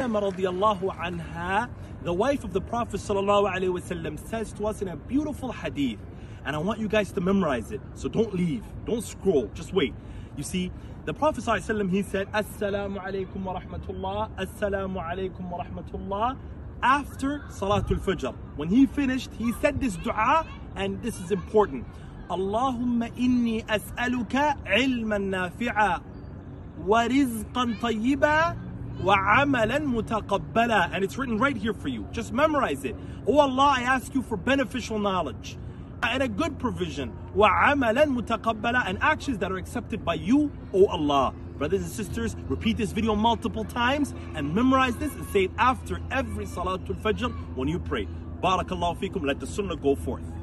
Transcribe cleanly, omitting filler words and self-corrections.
Salama radiallahu anha, the wife of the Prophet sallallahu alaihi wasallam, says to us in a beautiful hadith, and I want you guys to memorize it, so don't leave, don't scroll, just wait. You see, the Prophet sallallahu alaihi wasallam, he said, Assalamu alaikum wa rahmatullah, Assalamu alaikum wa rahmatullah, after Salatul Fajr. When he finished, he said this dua, and this is important. Allahumma inni as'aluka ilman nafi'a wa rizqan tayyiba wa amalan mutaqabbala. And it's written right here for you. Just memorize it. Oh Allah, I ask you for beneficial knowledge and a good provision. Wa amalan mutaqabbala, and actions that are accepted by you, oh Allah. Brothers and sisters, repeat this video multiple times and memorize this and say it after every Salatul Fajr when you pray. Barakallahu feekum. Let the sunnah go forth.